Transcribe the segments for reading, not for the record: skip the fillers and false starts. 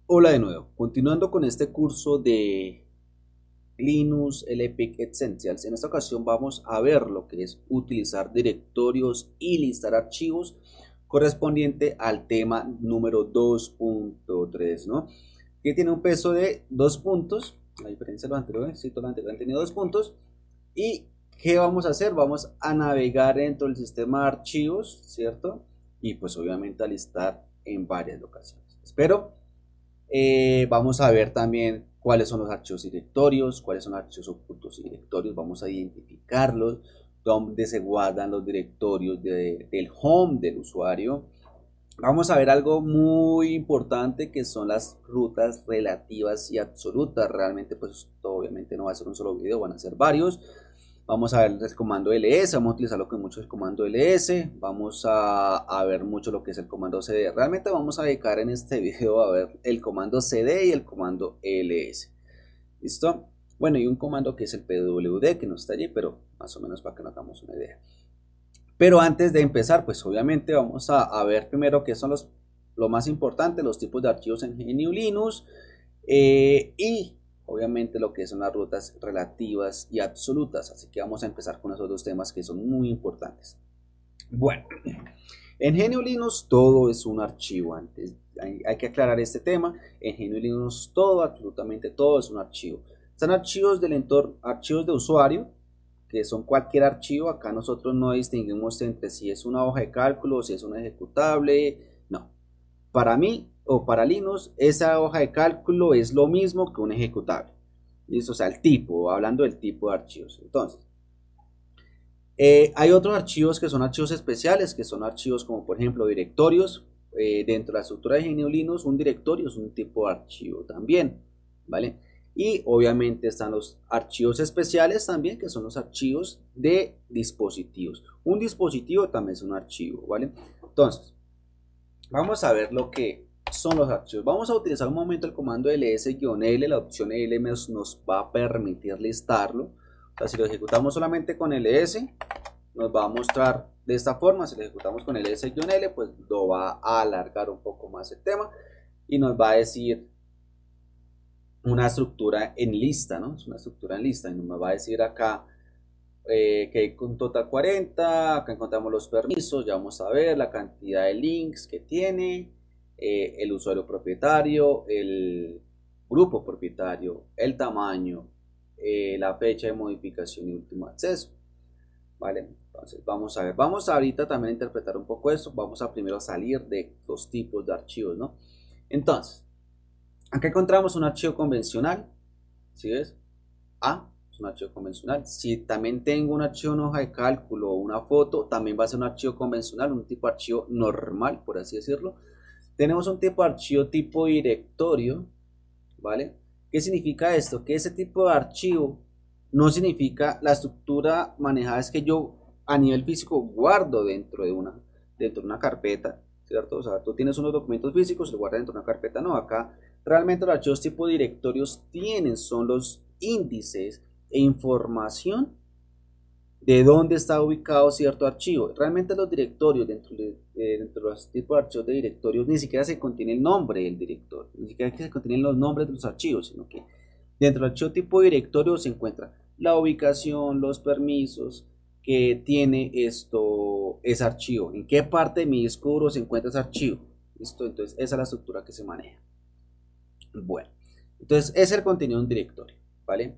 Hola de nuevo, continuando con este curso de Linux LPIC Essentials. En esta ocasión vamos a ver lo que es utilizar directorios y listar archivos correspondiente al tema número 2.3, ¿no? Que tiene un peso de 2 puntos, a diferencia de los anteriores, sí, todos los anteriores han tenido 2 puntos. ¿Y qué vamos a hacer? Vamos a navegar dentro del sistema de archivos, ¿cierto? Y pues obviamente a listar en varias locaciones. Espero vamos a ver también cuáles son los archivos directorios, cuáles son los archivos ocultos y directorios, vamos a identificarlos, dónde se guardan los directorios del home del usuario. Vamos a ver algo muy importante que son las rutas relativas y absolutas. Realmente pues esto obviamente no va a ser un solo video, van a ser varios. Vamos a ver el comando ls, vamos a utilizarlo con mucho el comando ls, vamos a ver mucho lo que es el comando cd. Realmente vamos a dedicar en este video a ver el comando cd y el comando ls. ¿Listo? Bueno, y un comando que es el pwd, que no está allí, pero más o menos para que nos hagamos una idea. Pero antes de empezar, pues obviamente vamos a ver primero qué son lo más importante, los tipos de archivos en GNU Linux y obviamente lo que son las rutas relativas y absolutas. Así que vamos a empezar con esos dos temas que son muy importantes. Bueno, en GNU Linux todo es un archivo. Antes hay que aclarar este tema. En GNU Linux todo, absolutamente todo es un archivo. Están archivos del entorno, archivos de usuario, que son cualquier archivo. Acá nosotros no distinguimos entre si es una hoja de cálculo o si es un ejecutable. No, para mí o para Linux esa hoja de cálculo es lo mismo que un ejecutable. ¿Listo? O sea, el tipo, hablando del tipo de archivos. Entonces, hay otros archivos que son archivos especiales, que son archivos como por ejemplo directorios. Dentro de la estructura de GNU Linux un directorio es un tipo de archivo también, ¿vale? Y obviamente están los archivos especiales también, que son los archivos de dispositivos. Un dispositivo también es un archivo, ¿vale? Entonces, vamos a ver lo que son los archivos. Vamos a utilizar un momento el comando ls-l, la opción l nos va a permitir listarlo. O sea, si lo ejecutamos solamente con ls, nos va a mostrar de esta forma. Si lo ejecutamos con ls-l, pues lo va a alargar un poco más el tema y nos va a decir una estructura en lista, ¿no? Es una estructura en lista y nos va a decir acá que hay un total 40, acá encontramos los permisos, ya vamos a ver la cantidad de links que tiene, el usuario propietario, el grupo propietario, el tamaño, la fecha de modificación y último acceso. Vale, entonces vamos a ver, vamos ahorita también a interpretar un poco esto, vamos a primero salir de los tipos de archivos, ¿no? Entonces, acá encontramos un archivo convencional, ¿sí ves? Es un archivo convencional. Si también tengo un archivo en hoja de cálculo o una foto, también va a ser un archivo convencional, un tipo de archivo normal, por así decirlo. Tenemos un tipo de archivo tipo directorio, ¿vale? ¿Qué significa esto? Que ese tipo de archivo no significa la estructura manejada, es que yo a nivel físico guardo dentro de una carpeta, ¿cierto? O sea, tú tienes unos documentos físicos y los guardas dentro de una carpeta, no, acá realmente los archivos tipo directorios son los índices e información de dónde está ubicado cierto archivo. Realmente los directorios, dentro de los tipos de archivos de directorios, ni siquiera se contiene el nombre del directorio, ni siquiera que se contienen los nombres de los archivos, sino que dentro del archivo tipo directorio se encuentra la ubicación, los permisos que tiene ese archivo, en qué parte de mi disco duro se encuentra ese archivo. ¿Listo? Entonces esa es la estructura que se maneja. Bueno, entonces ese es el contenido de un directorio, ¿vale?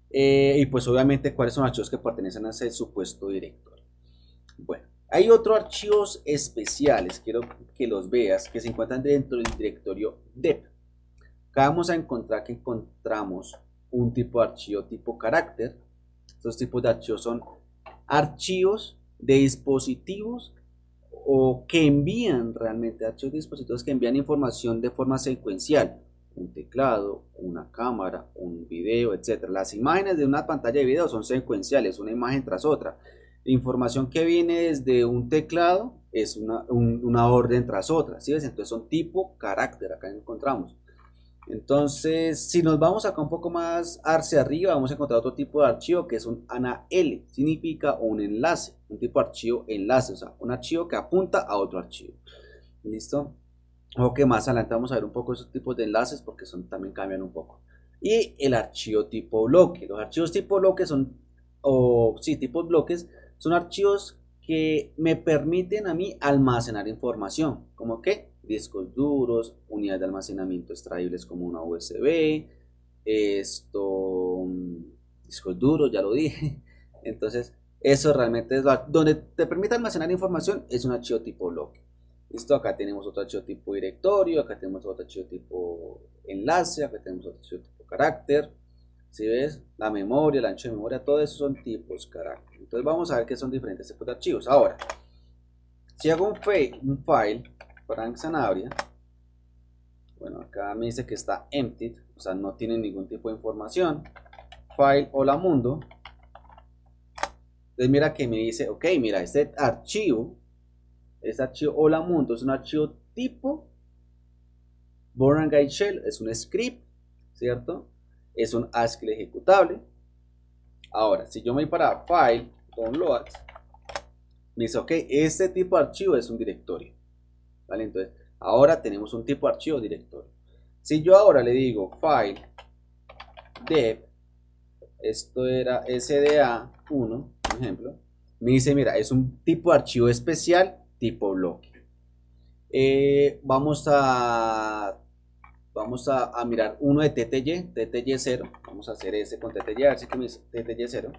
Y pues obviamente cuáles son los archivos que pertenecen a ese supuesto directorio. Bueno, hay otros archivos especiales, quiero que los veas, que se encuentran dentro del directorio dep. Acá vamos a encontrar que encontramos un tipo de archivo tipo carácter. Estos tipos de archivos son archivos de dispositivos o que envían realmente archivos de dispositivos que envían información de forma secuencial. Un teclado, una cámara, un video, etc. Las imágenes de una pantalla de video son secuenciales, una imagen tras otra. La información que viene desde un teclado es una orden tras otra, ¿sí ves? Entonces son tipo carácter, acá encontramos. Entonces, si nos vamos acá un poco más hacia arriba, vamos a encontrar otro tipo de archivo que es un ANA-L, significa un enlace, un tipo de archivo enlace, o sea, un archivo que apunta a otro archivo. ¿Listo? O que más adelante vamos a ver un poco esos tipos de enlaces porque también cambian un poco. Y el archivo tipo bloque. Los archivos tipo bloque son, o sí, tipos bloques, son archivos que me permiten a mí almacenar información. ¿Como qué? Discos duros, unidades de almacenamiento extraíbles como una USB, discos duros, ya lo dije. Entonces, eso realmente es donde te permite almacenar información, es un archivo tipo bloque. Listo, acá tenemos otro archivo tipo directorio, acá tenemos otro archivo tipo enlace, acá tenemos otro archivo tipo carácter. Si ves, la memoria, el ancho de memoria, todo eso son tipos carácter. Entonces vamos a ver qué son diferentes tipos de archivos. Ahora, si hago un file, Frank Sanabria, bueno, acá me dice que está empty, o sea, no tiene ningún tipo de información. File hola mundo. Entonces mira que me dice, ok, mira, este archivo hola mundo es un archivo tipo Bourne and Guide Shell, es un script, ¿cierto? Es un ASCII ejecutable. Ahora, si yo me voy para File, Download, me dice, ok, este tipo de archivo es un directorio, ¿vale? Entonces, ahora tenemos un tipo de archivo directorio. Si yo ahora le digo File, Dev, esto era SDA1, por ejemplo, me dice, mira, es un tipo de archivo especial tipo bloque. Vamos a mirar uno de TTY0. Vamos a hacer ese con TTY, a ver si que me dice TTY0.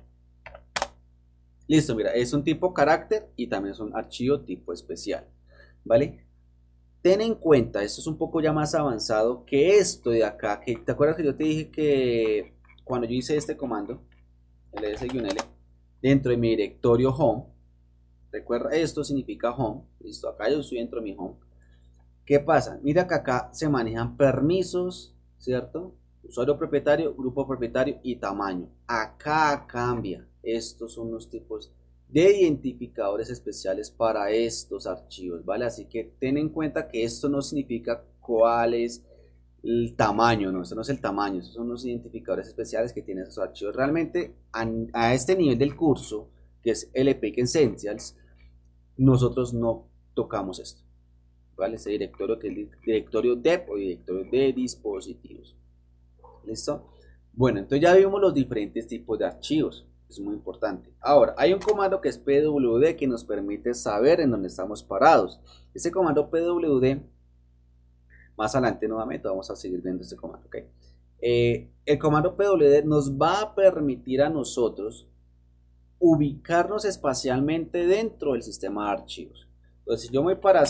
Listo, mira, es un tipo carácter y también es un archivo tipo especial, ¿vale? Ten en cuenta, esto es un poco ya más avanzado que esto de acá, que te acuerdas que yo te dije que cuando yo hice este comando, ls-l, dentro de mi directorio home, recuerda, esto significa home, listo, acá yo estoy dentro de mi home. ¿Qué pasa? Mira que acá se manejan permisos, ¿cierto? Usuario propietario, grupo propietario y tamaño. Acá cambia. Estos son los tipos de identificadores especiales para estos archivos, ¿vale? Así que ten en cuenta que esto no significa cuál es el tamaño, no, eso no es el tamaño, esos son los identificadores especiales que tienen esos archivos. Realmente a este nivel del curso, que es LPIC Essentials, nosotros no tocamos esto, ¿vale? Este directorio que es el directorio dev o directorio de dispositivos. ¿Listo? Bueno, entonces ya vimos los diferentes tipos de archivos, es muy importante. Ahora, hay un comando que es pwd que nos permite saber en dónde estamos parados. Ese comando pwd, más adelante nuevamente vamos a seguir viendo este comando, ¿ok? El comando pwd nos va a permitir a nosotros ubicarnos espacialmente dentro del sistema de archivos. Entonces, si yo me voy para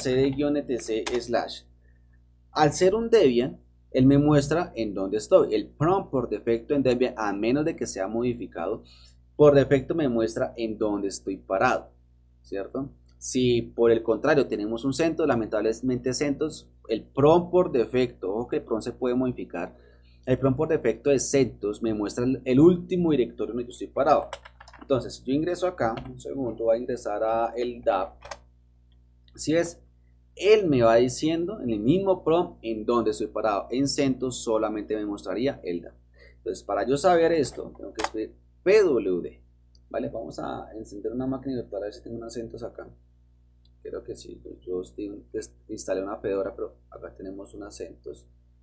cd-etc/, al ser un Debian, él me muestra en dónde estoy. El prompt por defecto en Debian, a menos de que sea modificado, por defecto me muestra en dónde estoy parado, ¿cierto? Si por el contrario tenemos un CentOS, lamentablemente CentOS, el prompt por defecto, ojo que el prompt se puede modificar, el prompt por defecto de CentOS me muestra el último directorio donde yo estoy parado. Entonces, si yo ingreso acá, un segundo, voy a ingresar a el DAP, si ves, él me va diciendo en el mismo prompt en donde estoy parado. En CentOS solamente me mostraría el DAP. Entonces, para yo saber esto, tengo que escribir pwd, ¿vale? Vamos a encender una máquina virtual a ver si tengo unos CentOS acá. Creo que sí, yo instalé una Fedora, pero acá tenemos una CentOS.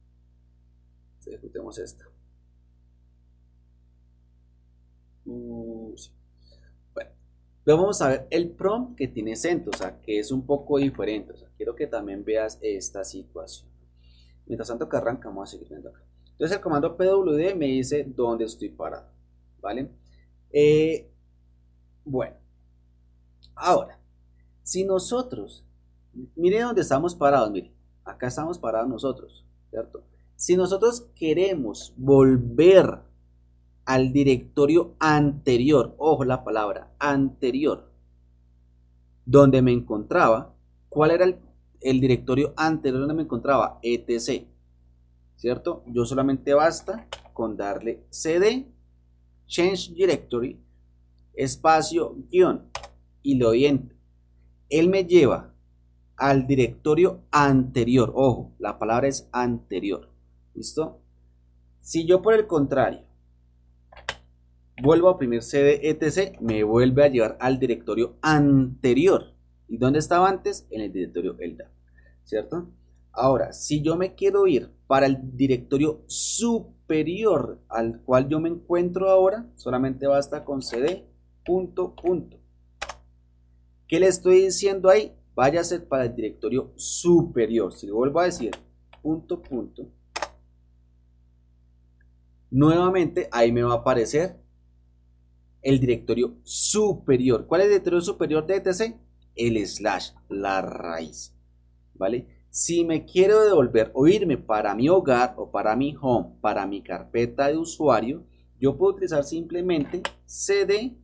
Ejecutemos esta. Sí. Bueno, vamos a ver el prompt que tiene CentOS, o sea, que es un poco diferente. O sea, quiero que también veas esta situación. Mientras tanto que arranca, vamos a seguir viendo acá. Entonces el comando pwd me dice dónde estoy parado, ¿vale? Bueno, ahora, si nosotros, mire dónde estamos parados, mire, acá estamos parados nosotros, ¿cierto? Si nosotros queremos volver al directorio anterior, ojo la palabra anterior, donde me encontraba, ¿cuál era el directorio anterior donde me encontraba? etc, ¿cierto? Yo solamente basta con darle cd change directory espacio guión y le doy enter. Él me lleva al directorio anterior, ojo, la palabra es anterior, ¿listo? Si yo por el contrario vuelvo a oprimir cd etc, me vuelve a llevar al directorio anterior. ¿Y dónde estaba antes? En el directorio LDAP, ¿cierto? Ahora, si yo me quiero ir para el directorio superior al cual yo me encuentro ahora, solamente basta con cd punto punto. ¿Qué le estoy diciendo ahí? Váyase para el directorio superior. Si vuelvo a decir punto punto, nuevamente ahí me va a aparecer el directorio superior. ¿Cuál es el directorio superior de etc? El slash, la raíz, ¿vale? Si me quiero devolver o irme para mi hogar o para mi home, para mi carpeta de usuario, yo puedo utilizar simplemente cd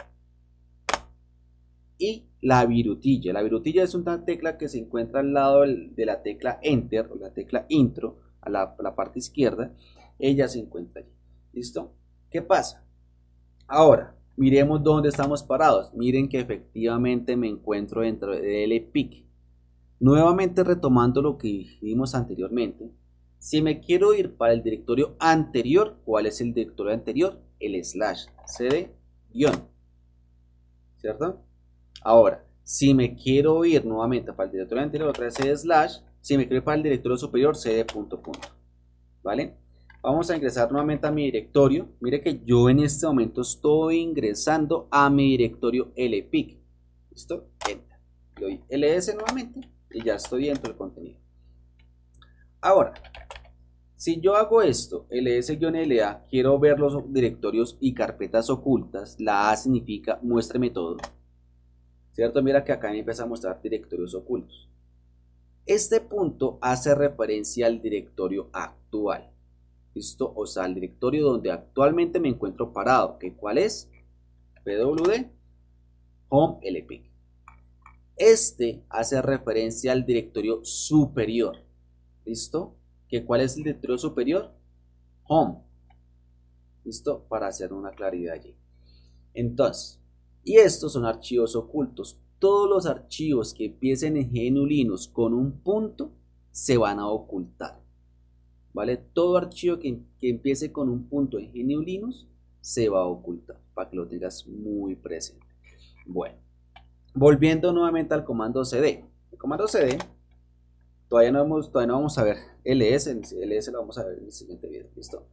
y la virutilla. La virutilla es una tecla que se encuentra al lado de la tecla enter o la tecla intro, a la parte izquierda. Ella se encuentra allí. ¿Listo? ¿Qué pasa? Ahora, miremos dónde estamos parados. Miren que efectivamente me encuentro dentro de LPIC. Nuevamente retomando lo que vimos anteriormente. Si me quiero ir para el directorio anterior, ¿cuál es el directorio anterior? El slash cd guión. ¿Cierto? Ahora, si me quiero ir nuevamente para el directorio anterior, otra vez cd slash. Si me quiero ir para el directorio superior, cd punto punto. ¿Vale? Vamos a ingresar nuevamente a mi directorio. Mire que yo en este momento estoy ingresando a mi directorio LPIC. ¿Listo? Enter. Le doy ls nuevamente y ya estoy dentro del contenido. Ahora, si yo hago esto, ls-la, quiero ver los directorios y carpetas ocultas. La A significa muéstreme todo. ¿Cierto? Mira que acá me empieza a mostrar directorios ocultos. Este punto hace referencia al directorio actual. ¿Listo? O sea, el directorio donde actualmente me encuentro parado. ¿Que cuál es? pwd home lpic. Este hace referencia al directorio superior. ¿Listo? ¿Que cuál es el directorio superior? Home. ¿Listo? Para hacer una claridad allí. Entonces, y estos son archivos ocultos. Todos los archivos que empiecen en GNU Linux con un punto se van a ocultar. ¿Vale? Todo archivo que empiece con un punto en GNU Linux se va a ocultar, para que lo tengas muy presente. Bueno, volviendo nuevamente al comando cd. El comando cd, todavía no vamos a ver ls, ls lo vamos a ver en el siguiente video, ¿listo?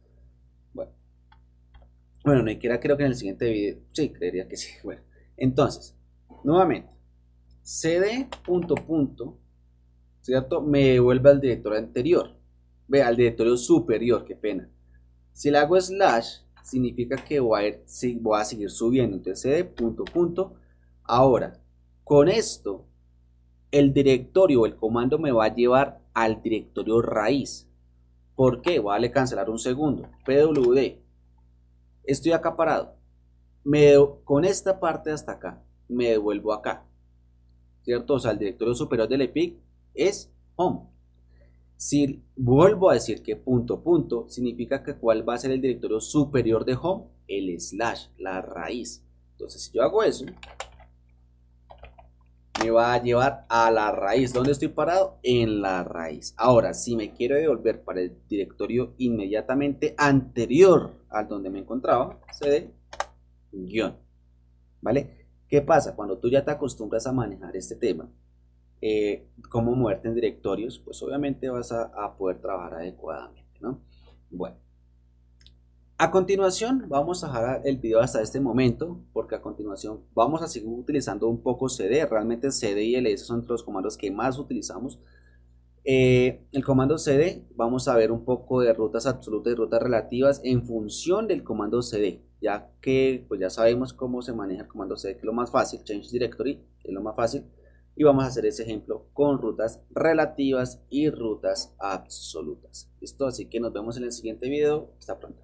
Bueno, no quiera, creo que en el siguiente video, sí, creería que sí. Bueno, entonces, nuevamente, cd punto punto, ¿cierto? Me devuelve al directorio anterior. Ve, al directorio superior, qué pena. Si le hago slash, significa que voy a seguir subiendo. Entonces cd punto punto. Ahora, con esto, el directorio o el comando me va a llevar al directorio raíz. ¿Por qué? Voy a darle cancelar un segundo. pwd. Estoy acá parado. Con esta parte hasta acá, me devuelvo acá. ¿Cierto? O sea, el directorio superior del EPIC es home. Si vuelvo a decir que punto punto, significa que cuál va a ser el directorio superior de home, el slash, la raíz. Entonces, si yo hago eso, me va a llevar a la raíz. ¿Dónde estoy parado? En la raíz. Ahora, si me quiero devolver para el directorio inmediatamente anterior al donde me encontraba, cd guión. ¿Vale? ¿Qué pasa? Cuando tú ya te acostumbras a manejar este tema, cómo moverte en directorios, pues obviamente vas a poder trabajar adecuadamente, ¿no? Bueno, a continuación vamos a dejar el video hasta este momento, porque a continuación vamos a seguir utilizando un poco cd. Realmente cd y ls son los comandos que más utilizamos. El comando cd, vamos a ver un poco de rutas absolutas y rutas relativas en función del comando cd, ya que pues ya sabemos cómo se maneja el comando cd, que es lo más fácil. Change directory es lo más fácil. Y vamos a hacer ese ejemplo con rutas relativas y rutas absolutas. ¿Listo? Así que nos vemos en el siguiente video. Hasta pronto.